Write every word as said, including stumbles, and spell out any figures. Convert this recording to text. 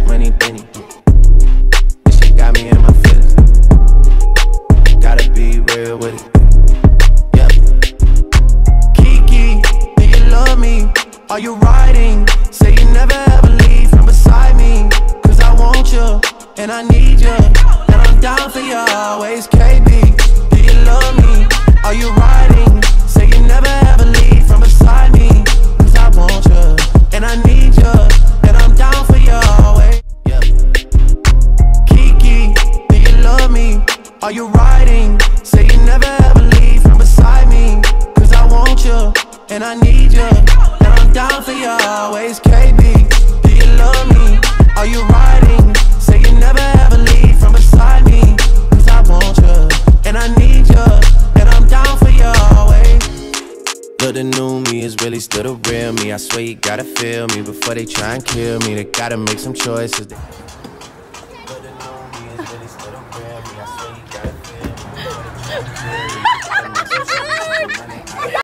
money, Benny. This shit got me in my feelings. Gotta be real with it. Yeah. Kiki, do you love me? Are you riding? Say you never ever leave from beside me. Cause I want you, and I need you, and I'm down for you always, K B. Do you love me? Are you riding? Say you never ever leave from beside me. Cause I want you, and I need you, and I'm down for you always. Yeah. Kiki, do you love me? Are you riding? Say you never ever leave from beside me. Cause I want you, and I need you, and I'm down for you always, K B. Do you love me? Are you riding? Say you never ever leave from beside me. Cause I want you, and I need you, and I'm down for you always. Look, the new me is really still the real me. I swear you gotta feel me before they try and kill me. They gotta make some choices. They... Look, the new me is really still the real me. I swear you gotta feel me before they try and kill me.